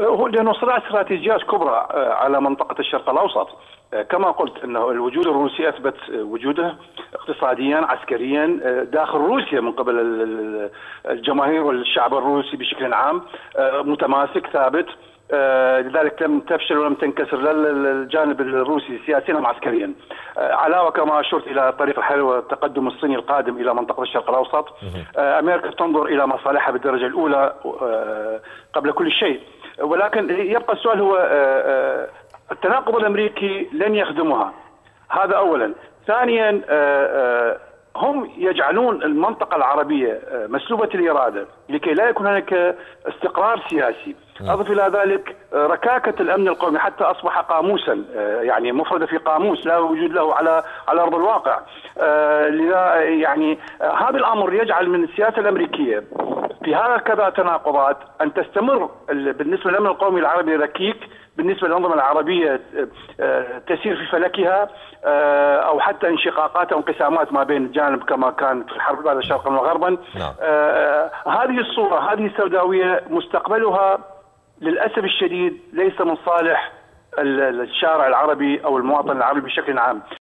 هو لأنه صراع استراتيجيات كبرى على منطقة الشرق الأوسط. كما قلت أنه الوجود الروسي أثبت وجوده اقتصاديا عسكريا داخل روسيا من قبل الجماهير والشعب الروسي بشكل عام، متماسك ثابت. لذلك لم تفشل ولم تنكسر لا الجانب الروسي سياسيا ام عسكريا. علاوه كما اشرت الى الطريق الحلو والتقدم الصيني القادم الى منطقه الشرق الاوسط. امريكا تنظر الى مصالحها بالدرجه الاولى قبل كل شيء، ولكن يبقى السؤال هو التناقض الامريكي لن يخدمها، هذا اولا. ثانيا هم يجعلون المنطقة العربية مسلوبة الإرادة لكي لا يكون هناك استقرار سياسي. أضف إلى ذلك ركاكة الأمن القومي حتى أصبح قاموسا، يعني مفردة في قاموس لا وجود له على أرض الواقع. لذا يعني هذا الأمر يجعل من السياسة الأمريكية في هكذا تناقضات أن تستمر بالنسبة للأمن القومي العربي ركيك، بالنسبة للأنظمة العربية تسير في فلكها، أو حتى انشقاقات أو انقسامات ما بين الجانب كما كان في الحرب بعد شرقا وغربا. نعم. هذه الصورة، هذه السوداوية مستقبلها للأسف الشديد ليس من صالح الشارع العربي أو المواطن العربي بشكل عام.